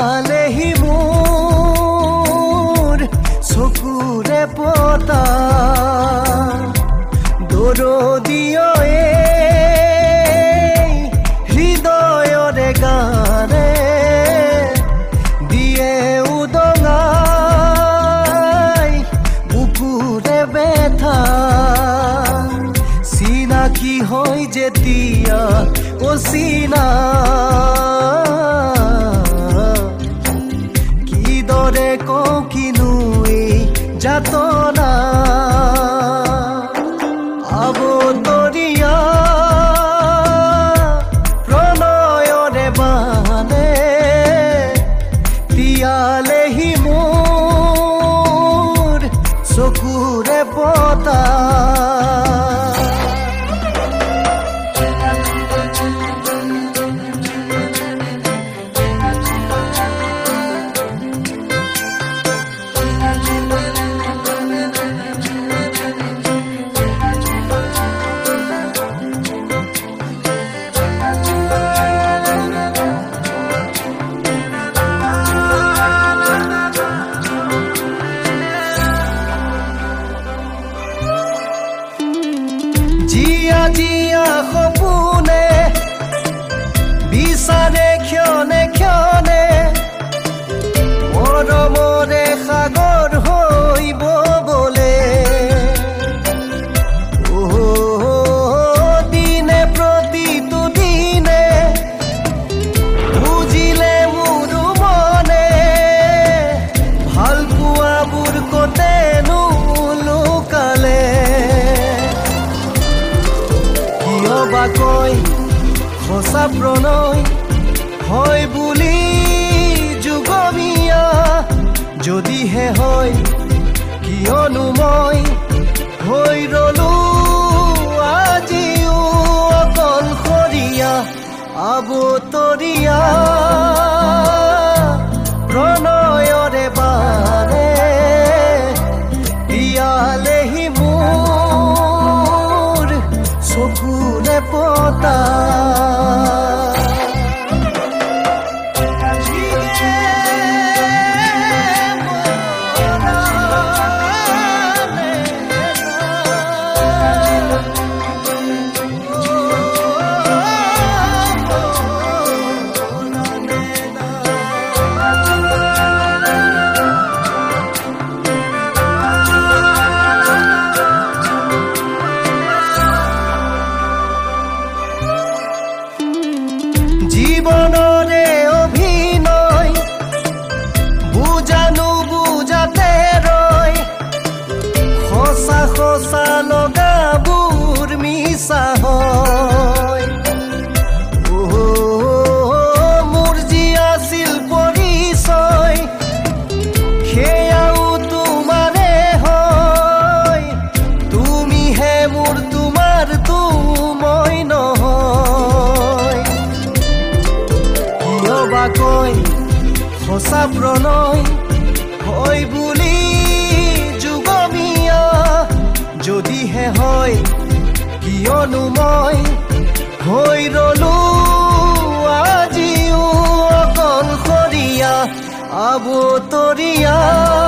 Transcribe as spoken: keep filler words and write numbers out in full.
তিয়ালেহি মোৰ চকুৰে পতা দৰদিয় হৃদয়ৰে গানে দিয়ে উদঙাই বুকুৰে বেথা চিনাকি হৈ যেতিয়া অচিনা কিদৰে কওঁ কিনো এই যাতনা আবতৰীয়া প্ৰণয়ৰে বানে তিয়ালেহি মোৰ চকুৰে পতা জিয়া জিয়া সপোনে বিচাৰে ক্ষণে ক্ষণে মৰমৰে সাগৰ হৈ ববলে দিনে প্ৰতিটো দিনে বুজিলে মোৰ মনে ভাল পোৱাবোৰ কতেনো লুকালে কয় সঁচা প্ৰণয় হয় বুলি যুগমীয়া যদিহে হয় কিয়নো মই হৈ ৰলো আজিও অকলশৰীয়া আবতৰীয়া প্ৰণয়ৰে বানে তিয়ালেহি মোৰ চকুৰে পতা জীবনৰে অভিনয় বুজানো বুজাতে ৰয় সঁচা সঁচা লগাবোৰ মিছা হয় মোৰ যি আছিল পৰিচয় সেয়াও তোমাৰে হয় তুমিহে মোৰ তোমাৰতো মই নহয় কয় সঁচা প্ৰণয় হয় বুলি যুগমীয়া যদিহে হয় কিয়নো মই হৈ ৰলো আজিও অকলশৰীয়া আবতৰীয়া